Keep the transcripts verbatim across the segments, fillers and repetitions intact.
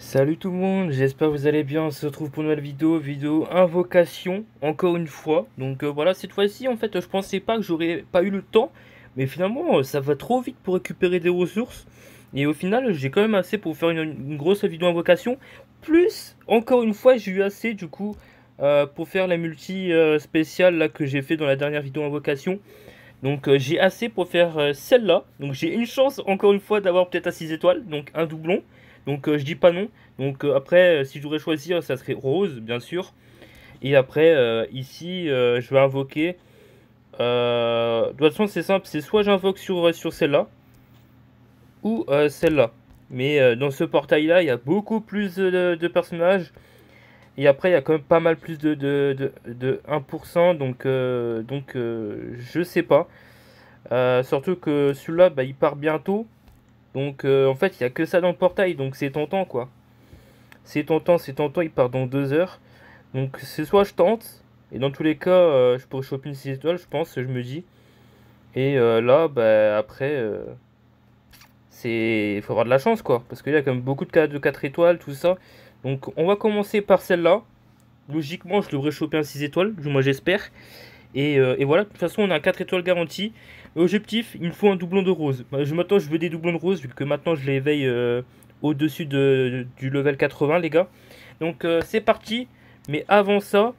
Salut tout le monde, j'espère que vous allez bien. On se retrouve pour une nouvelle vidéo, vidéo invocation, encore une fois. Donc euh, voilà, cette fois-ci, en fait, je pensais pas que j'aurais pas eu le temps, mais finalement, euh, ça va trop vite pour récupérer des ressources. Et au final, j'ai quand même assez pour faire une, une grosse vidéo invocation. Plus, encore une fois, j'ai eu assez du coup euh, pour faire la multi euh, spéciale là que j'ai fait dans la dernière vidéo invocation. Donc euh, j'ai assez pour faire euh, celle-là. Donc j'ai une chance encore une fois d'avoir peut-être à six étoiles, donc un doublon. Donc euh, je dis pas non. Donc euh, après, euh, si je devrais choisir, ça serait rose, bien sûr. Et après, euh, ici, euh, je vais invoquer. Euh, de toute façon, c'est simple, c'est soit j'invoque sur, euh, sur celle-là, ou euh, celle-là. Mais euh, dans ce portail-là, il y a beaucoup plus de, de personnages. Et après, il y a quand même pas mal plus de, de, de, de un pour cent. Donc, euh, donc euh, je sais pas. Euh, surtout que celui-là, bah, il part bientôt. Donc euh, en fait, il n'y a que ça dans le portail. Donc c'est tentant, quoi. C'est tentant, c'est tentant. Il part dans deux heures. Donc c'est soit je tente. Et dans tous les cas, euh, je pourrais choper une six étoiles, je pense, je me dis. Et euh, là, bah, après, euh, c'est... il faut avoir de la chance, quoi. Parce qu'il y a quand même beaucoup de cas de quatre étoiles, tout ça. Donc on va commencer par celle-là. Logiquement, je devrais choper un six étoiles, du moins j'espère. Et, euh, et voilà, de toute façon, on a un quatre étoiles garanti. Objectif, il me faut un doublon de rose. Bah, je m'attends, je veux des doublons de rose, vu que maintenant je les éveille euh, au-dessus de, du level quatre-vingts, les gars. Donc euh, c'est parti. Mais avant ça,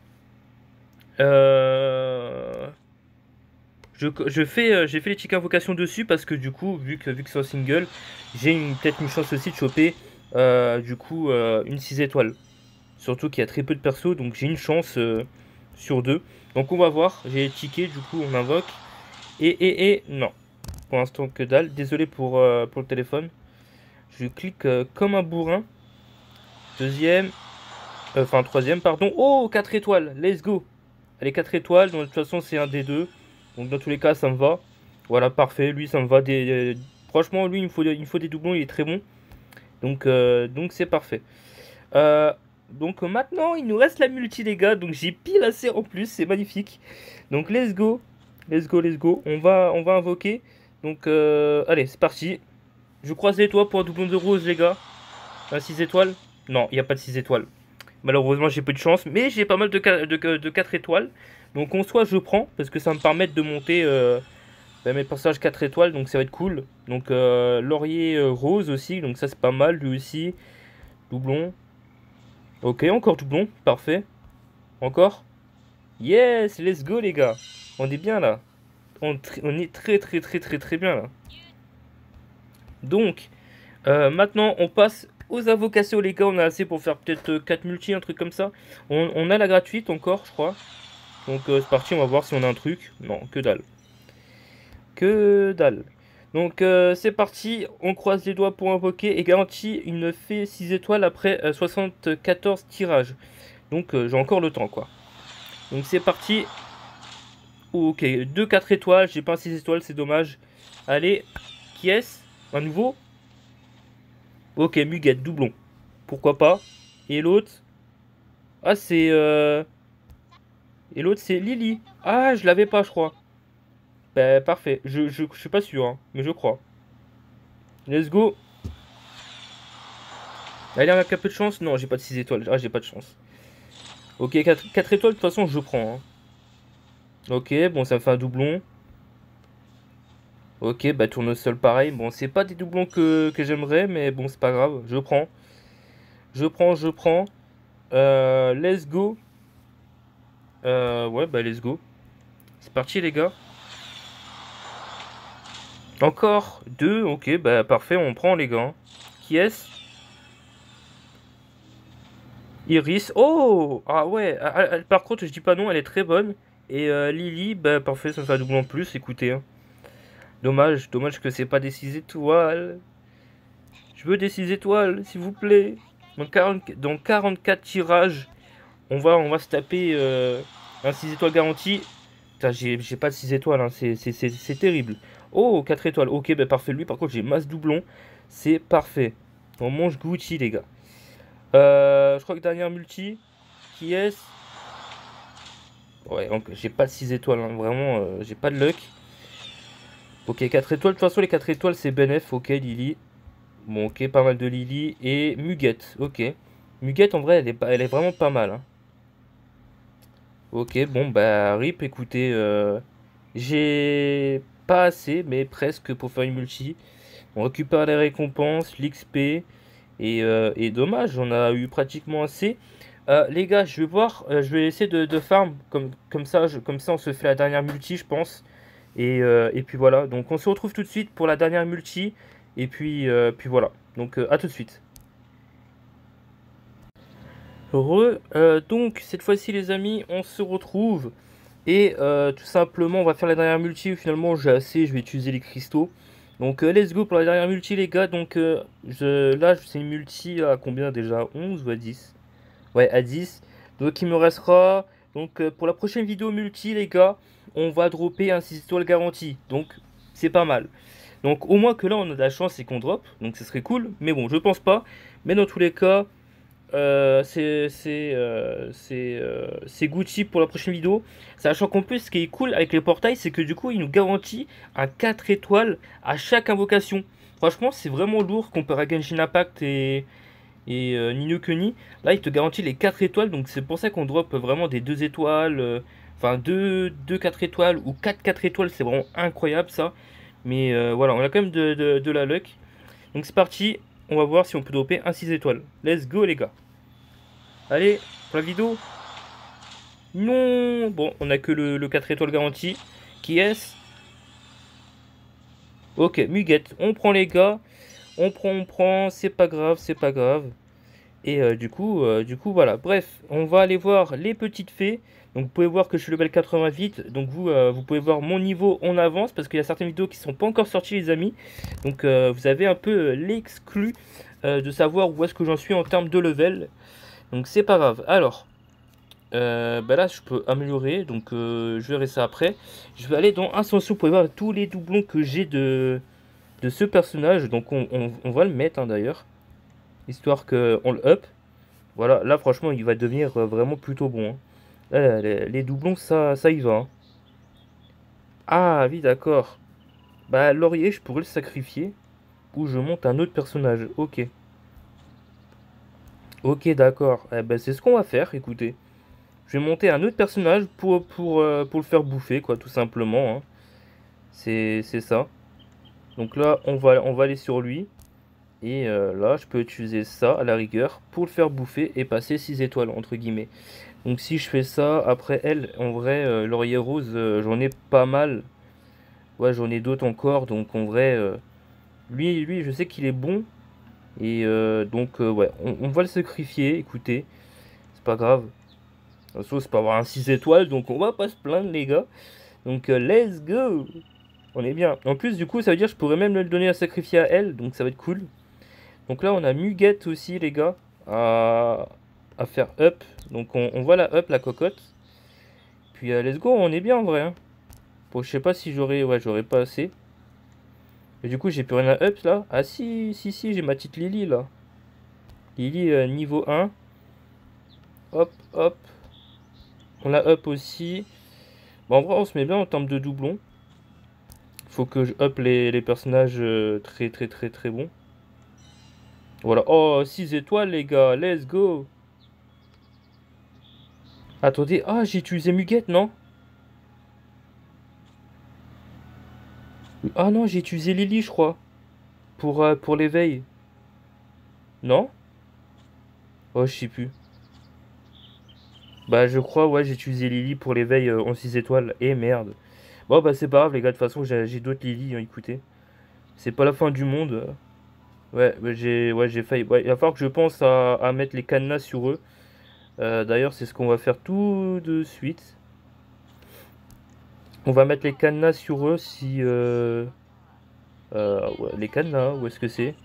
euh, je, je fais, euh, j'ai fait les tickets invocation dessus parce que du coup, vu que, vu que c'est un single, j'ai peut-être une chance aussi de choper euh, du coup euh, une six étoiles. Surtout qu'il y a très peu de persos, donc j'ai une chance euh, sur deux. Donc on va voir, j'ai les tickets, du coup on invoque. Et, et, et, non. Pour l'instant, que dalle. Désolé pour, euh, pour le téléphone. Je clique euh, comme un bourrin. Deuxième. euh, Enfin, troisième, pardon. Oh, quatre étoiles. Let's go. Allez, quatre étoiles. Donc, de toute façon, c'est un des deux. Donc, dans tous les cas, ça me va. Voilà, parfait. Lui, ça me va. Des, des- Franchement, lui, il me faut, des- il me faut des doublons. Il est très bon. Donc, euh, donc c'est parfait. Euh, donc, maintenant, il nous reste la multi, les gars. Donc, j'ai pile assez en plus. C'est magnifique. Donc, let's go. Let's go, let's go. On va, on va invoquer. Donc, euh, allez, c'est parti. Je croise les doigts pour un doublon de rose, les gars. Un six étoiles? Non, il n'y a pas de six étoiles. Malheureusement, j'ai peu de chance. Mais j'ai pas mal de, de, de quatre étoiles. Donc, en soit je prends. Parce que ça va me permet de monter euh, bah, mes passages quatre étoiles. Donc, ça va être cool. Donc, euh, laurier euh, rose aussi. Donc, ça, c'est pas mal. Lui aussi. Doublon. Ok, encore doublon. Parfait. Encore. Yes, let's go, les gars. On est bien là. On, on est très, très, très, très, très bien là. Donc, euh, maintenant, on passe aux invocations, les gars. On a assez pour faire peut-être euh, quatre multi, un truc comme ça. On, on a la gratuite encore, je crois. Donc, euh, c'est parti, on va voir si on a un truc. Non, que dalle. Que dalle. Donc, euh, c'est parti. On croise les doigts pour invoquer et garantit une fée six étoiles après euh, soixante-quatorze tirages. Donc, euh, j'ai encore le temps, quoi. Donc, c'est parti. Ok, deux quatre étoiles. J'ai pas un six étoiles, c'est dommage. Allez, qui est-ce? Un nouveau? Ok, Muguette, doublon. Pourquoi pas. Et l'autre? Ah, c'est... Euh... Et l'autre, c'est Lily. Ah, je l'avais pas, je crois. Bah, parfait. Je, je, je suis pas sûr, hein, mais je crois. Let's go. Allez, avec un peu de chance. Non, j'ai pas de six étoiles. Ah, j'ai pas de chance. Ok, quatre, quatre étoiles, de toute façon, je prends. Hein. Ok, bon, ça me fait un doublon. Ok, bah, tournesol, pareil. Bon, c'est pas des doublons que, que j'aimerais, mais bon, c'est pas grave. Je prends. Je prends, je prends. Euh, let's go. Euh, ouais, bah, let's go. C'est parti, les gars. Encore deux, ok, bah parfait, on prend les gars. Qui est-ce? Iris. Oh! Ah ouais, ah, ah, par contre, je dis pas non, elle est très bonne. Et euh, Lily, bah parfait, ça me fait un double en plus, écoutez. Hein. Dommage, dommage que c'est pas des six étoiles. Je veux des six étoiles, s'il vous plaît. Dans, quarante, dans quarante-quatre tirages, on va, on va se taper euh, un six étoiles garanti. Putain, j'ai j'ai pas de six étoiles, hein, c'est terrible. Oh, quatre étoiles, ok, bah parfait. Lui, par contre, j'ai masse doublon. C'est parfait. On mange Gucci, les gars. Euh, je crois que dernière multi, qui est-ce? Ouais, donc j'ai pas de six étoiles, hein, vraiment, euh, j'ai pas de luck. Ok, quatre étoiles, de toute façon, les quatre étoiles, c'est Benef, ok, Lily. Bon, ok, pas mal de Lily. Et Muguette, ok. Muguette, en vrai, elle est, pas, elle est vraiment pas mal, hein. Ok, bon, bah, rip, écoutez, euh, j'ai pas assez, mais presque pour faire une multi. On récupère les récompenses, l'X P, et, euh, et dommage, on a eu pratiquement assez. Euh, les gars, je vais voir, euh, je vais essayer de, de farm, comme, comme ça, je- comme ça on se fait la dernière multi, je pense. Et, euh, et puis voilà, donc on se retrouve tout de suite pour la dernière multi, et puis, euh, puis voilà. Donc euh, à tout de suite. Re, euh, donc cette fois-ci les amis, on se retrouve. Et euh, tout simplement, on va faire la dernière multi où finalement j'ai assez, je vais utiliser les cristaux. Donc euh, let's go pour la dernière multi les gars. Donc euh, je, là c'est une multi à combien déjà? Onze ou à dix? Ouais, à dix. Donc il me restera, donc euh, pour la prochaine vidéo multi les gars, on va dropper un six étoiles garanti. Donc c'est pas mal. Donc au moins que là on a de la chance et qu'on drop. Donc ce serait cool. Mais bon, je pense pas. Mais dans tous les cas, euh, c'est c'est euh, c'est euh, c'est Gucci pour la prochaine vidéo. Sachant qu'en plus, ce qui est cool avec les portails, c'est que du coup, il nous garantit un quatre étoiles à chaque invocation. Franchement, c'est vraiment lourd comparé à Genshin Impact et, et euh, Ni no Kuni. Là, il te garantit les quatre étoiles, donc c'est pour ça qu'on drop vraiment des deux étoiles. euh, Enfin, deux deux quatre étoiles ou quatre quatre étoiles, c'est vraiment incroyable ça. Mais euh, voilà, on a quand même de, de, de la luck. Donc c'est parti, on va voir si on peut dropper un six étoiles. Let's go les gars. Allez, pour la vidéo. Non. Bon, on a que le, le quatre étoiles garanti. Qui est-ce? Ok, Muguette. On prend les gars. On prend, on prend. C'est pas grave, c'est pas grave. Et euh, du coup, euh, du coup, voilà. Bref, on va aller voir les petites fées. Donc vous pouvez voir que je suis level quatre-vingt-huit. Donc vous, euh, vous pouvez voir mon niveau en avance. Parce qu'il y a certaines vidéos qui sont pas encore sorties les amis. Donc euh, vous avez un peu euh, l'exclu euh, de savoir où est-ce que j'en suis en termes de level. Donc c'est pas grave. Alors, Euh, bah là, je peux améliorer, donc euh, je verrai ça après. Je vais aller dans Ascension pour voir tous les doublons que j'ai de, de ce personnage. Donc on, on- on va le mettre hein, d'ailleurs, histoire qu'on le up. Voilà, là franchement, il va devenir euh, vraiment plutôt bon, hein. Là, les, les doublons, ça, ça y va, hein. Ah oui, d'accord. Bah Laurier, je pourrais le sacrifier, ou je monte un autre personnage. Ok, ok, d'accord. Eh ben, c'est ce qu'on va faire, écoutez. Je vais monter un autre personnage pour, pour, euh, pour le faire bouffer, quoi, tout simplement, hein. C'est c'est ça. Donc là, on va, on va aller sur lui. Et euh, là, je peux utiliser ça à la rigueur pour le faire bouffer et passer six étoiles, entre guillemets. Donc si je fais ça, après elle, en vrai, euh, Laurier Rose, euh, j'en ai pas mal. Ouais, j'en ai d'autres encore. Donc en vrai, euh, lui, lui, je sais qu'il est bon. Et euh, donc, euh, ouais, on, on va le sacrifier. Écoutez, c'est pas grave. De toute façon, c'est pas avoir un six étoiles. Donc on va pas se plaindre, les gars. Donc euh, let's go! On est bien. En plus, du coup, ça veut dire que je pourrais même le donner à sacrifier à elle. Donc ça va être cool. Donc là, on a Muguette aussi, les gars, à, à faire up. Donc on, on voit la up, la cocotte. Puis euh, let's go, on est bien en vrai, hein. Bon, je sais pas si j'aurais... Ouais, j'aurais pas assez. Et du coup, j'ai plus rien à up là. Ah si, si, si, j'ai ma petite Lily là. Lily euh, niveau un. Hop, hop. On la up aussi. Bon, en vrai, on se met bien en termes de doublons. Faut que je up les, les personnages euh, très, très, très, très bons. Voilà. Oh, six étoiles, les gars. Let's go. Attendez. Ah, j'ai utilisé Muguette, non? Ah non, j'ai utilisé Lily, je crois. Pour, euh, pour l'éveil. Non? Oh, je sais plus. Bah, je crois, ouais, j'ai utilisé Lily pour l'éveil euh, en six étoiles. Et merde. Bon, bah, c'est pas grave, les gars. De toute façon, j'ai j'ai d'autres Lily, hein, écoutez. C'est pas la fin du monde. Ouais, bah, j'ai ouais, j'ai failli. Ouais, il va falloir que je pense à, à mettre les cadenas sur eux. Euh, d'ailleurs, c'est ce qu'on va faire tout de suite. On va mettre les cadenas sur eux si. Euh, euh, ouais, les cadenas, où est-ce que c'est?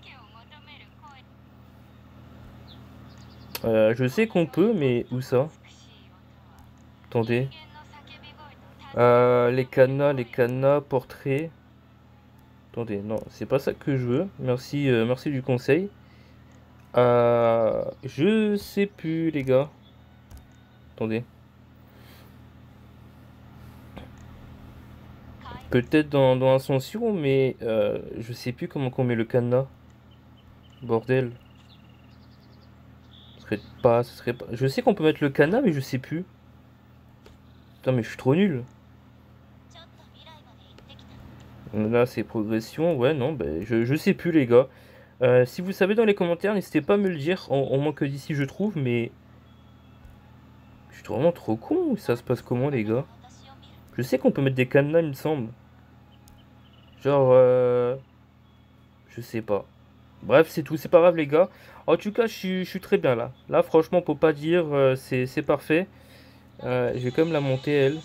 Euh, je sais qu'on peut, mais où ça? Attendez. Euh, les cadenas, les cadenas, portraits. Attendez, non, c'est pas ça que je veux. Merci, euh, merci du conseil. Euh, je sais plus, les gars. Attendez. Peut-être dans, dans Ascension, mais euh, je sais plus comment on met le cadenas. Bordel. Ce serait pas, ce serait pas... Je sais qu'on peut mettre le cadenas, mais je sais plus. Putain, mais je suis trop nul. Là, c'est progression. Ouais, non, ben, je, je sais plus, les gars. Euh, si vous savez dans les commentaires, n'hésitez pas à me le dire. En, en moins que d'ici, je trouve, mais... Je suis vraiment trop con. Ça se passe comment, les gars? Je sais qu'on peut mettre des cadenas, il me semble. Genre, euh... je sais pas. Bref, c'est tout, c'est pas grave les gars. En tout cas, je suis, je suis très bien là. Là, franchement, pour pas dire, euh, c'est c'est parfait. Euh, je vais quand même la monter, elle.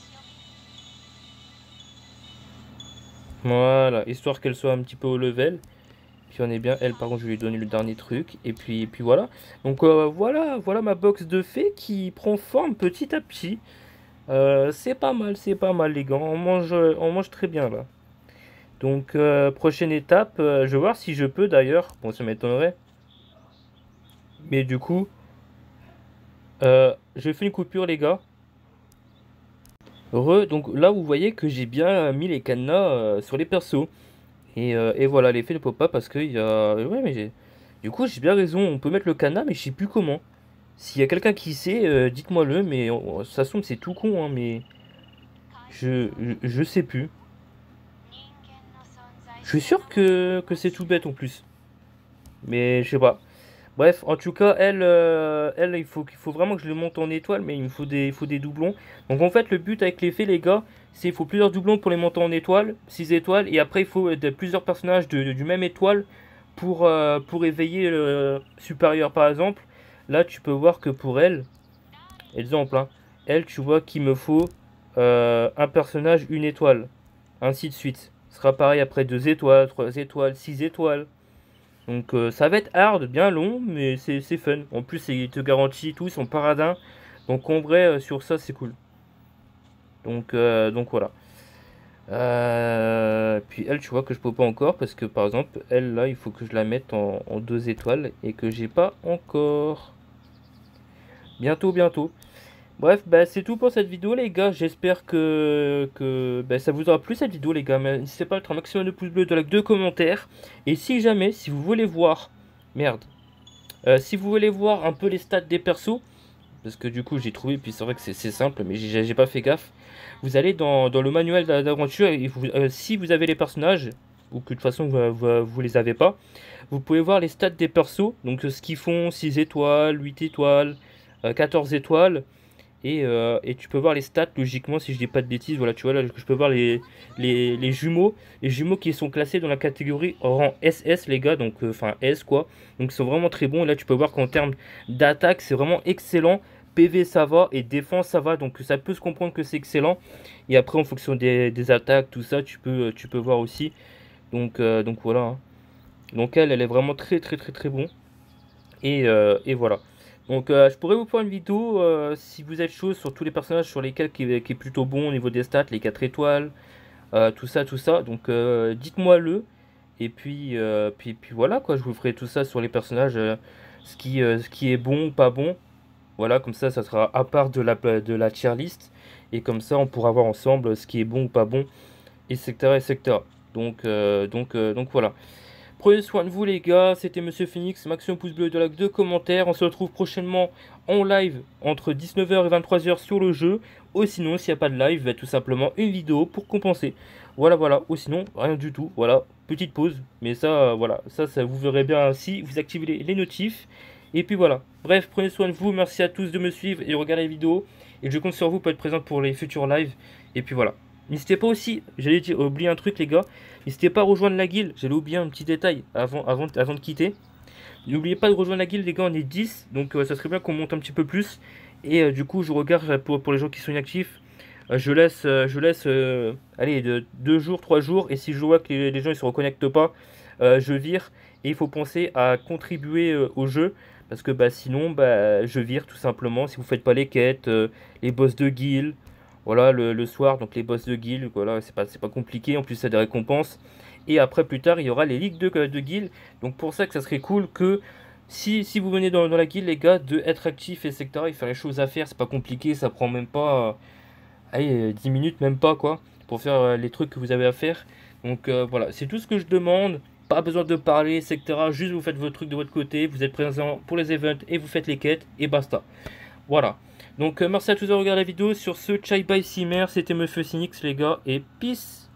Voilà, histoire qu'elle soit un petit peu au level. Puis on est bien, elle, par contre, je vais lui donner le dernier truc. Et puis, et puis voilà. Donc euh, voilà, voilà ma box de fées qui prend forme petit à petit. Euh, c'est pas mal, c'est pas mal les gars. On mange, on mange très bien là. Donc, euh, prochaine étape, euh, je vais voir si je peux d'ailleurs. Bon, ça m'étonnerait. Mais du coup, euh, je fais une coupure, les gars. Re, donc là, vous voyez que j'ai bien mis les cadenas euh, sur les persos. Et, euh, et voilà, l'effet ne pop pas parce que il y a. Ouais, mais j'ai. Du coup, j'ai bien raison. On peut mettre le cadenas, mais je sais plus comment. S'il y a quelqu'un qui sait, euh, dites-moi le. Mais on- de toute façon, c'est tout con, hein, mais je, je, je sais plus. Je suis sûr que, que c'est tout bête en plus. Mais je sais pas. Bref, en tout cas, elle, euh, elle il faut, qu'il faut vraiment que je le monte en étoile, mais il me faut des, il faut des doublons. Donc en fait, le but avec les fées, les gars, c'est qu'il faut plusieurs doublons pour les monter en étoile, six étoiles, et après il faut euh, de, plusieurs personnages de, de- du même étoile pour, euh, pour éveiller le supérieur. Par exemple, là, tu peux voir que pour elle, exemple, hein, elle, tu vois qu'il me faut euh, un personnage, une étoile, ainsi de suite. Ce sera pareil après deux étoiles, trois étoiles, six étoiles. Donc euh, ça va être hard, bien long, mais c'est c'est fun. En plus, il te garantit tout, son paradin. Donc en vrai, euh, sur ça, c'est cool. Donc, euh, donc voilà. Euh, puis elle, tu vois que je peux pas encore parce que par exemple, elle là, il faut que je la mette en, en deux étoiles et que j'ai pas encore. Bientôt, bientôt. Bref, bah, c'est tout pour cette vidéo les gars, j'espère que, que bah, ça vous aura plu cette vidéo les gars, mais n'hésitez pas à mettre un maximum de pouces bleus, de likes, de commentaires, et si jamais, si vous voulez voir, merde, Euh, si vous voulez voir un peu les stats des persos, parce que du coup j'ai trouvé, puis c'est vrai que c'est c'est simple, mais j'ai j'ai pas fait gaffe. Vous allez dans, dans le manuel d'a- d'aventure et vous- euh, si vous avez les personnages, ou que de toute façon vous, vous, vous les avez pas, vous pouvez voir les stats des persos, donc euh, ce qu'ils font, six étoiles, huit étoiles, euh, quatorze étoiles, et, euh, et tu peux voir les stats logiquement si je dis pas de bêtises. Voilà, tu vois là, je peux voir les, les, les jumeaux, les jumeaux qui sont classés dans la catégorie rang S S les gars, donc euh, enfin S quoi. Donc ils sont vraiment très bons. Et là tu peux voir qu'en termes d'attaque c'est vraiment excellent. P V ça va et défense ça va, donc ça peut se comprendre que c'est excellent. Et après en fonction des, des attaques tout ça tu peux tu peux voir aussi. Donc euh, donc voilà, hein. Donc elle elle est vraiment très très très très bon. Et, euh, et voilà. Donc euh, je pourrais vous faire une vidéo euh, si vous êtes chaud sur tous les personnages sur lesquels qui, est qui est plutôt bon au niveau des stats, les quatre étoiles, euh, tout ça, tout ça. Donc euh, dites-moi le. Et puis, euh, puis, puis voilà quoi, je vous ferai tout ça sur les personnages, euh, ce qui, euh, ce qui est bon ou pas bon. Voilà, comme ça, ça sera à part de la, de la tier list. Et comme ça, on pourra voir ensemble ce qui est bon ou pas bon, et cetera et cetera. Donc, euh, donc, euh, donc voilà. Prenez soin de vous les gars, c'était Monsieur Phoenix, maximum pouce bleu, de like, de commentaires. On se retrouve prochainement en live entre dix-neuf heures et vingt-trois heures sur le jeu. Ou sinon, s'il n'y a pas de live, bah, tout simplement une vidéo pour compenser. Voilà, voilà. Ou sinon, rien du tout. Voilà, petite pause. Mais ça, euh, voilà, ça, ça vous verrez bien si vous activez les, les notifs. Et puis voilà. Bref, prenez soin de vous. Merci à tous de me suivre et de regarder les vidéos. Et je compte sur vous pour être présent pour les futurs lives. Et puis voilà. N'hésitez pas aussi, j'allais dire, oublier un truc les gars. N'hésitez pas à rejoindre la guilde, j'allais oublier un petit détail avant, avant, avant de quitter. N'oubliez pas de rejoindre la guilde les gars, on est dix, donc euh, ça serait bien qu'on monte un petit peu plus. Et euh, du coup je regarde euh, pour, pour les gens qui sont inactifs, euh, je laisse, euh, je laisse euh, allez, de, deux jours, trois jours, et si je vois que les, les gens ne se reconnectent pas, euh, je vire. Et il faut penser à contribuer euh, au jeu, parce que bah, sinon bah, je vire tout simplement, si vous faites pas les quêtes, euh, les boss de guild. Voilà, le, le soir, donc les boss de guild, voilà, c'est pas, c'est pas compliqué, en plus ça a des récompenses. Et après, plus tard, il y aura les ligues de, de guild. Donc pour ça que ça serait cool que si, si vous venez dans, dans la guild, les gars, de être actif, et cetera. Et faire les choses à faire, c'est pas compliqué, ça prend même pas, euh, allez, dix minutes, même pas, quoi, pour faire euh, les trucs que vous avez à faire. Donc euh, voilà, c'est tout ce que je demande. pas besoin de parler, et cetera. Juste vous faites votre truc de votre côté, vous êtes présent pour les events et vous faites les quêtes et basta. Voilà. Donc euh, merci à tous d'avoir regardé la vidéo. Sur ce, Chai Bye Simmer, c'était Monsieur Cynix les gars et peace.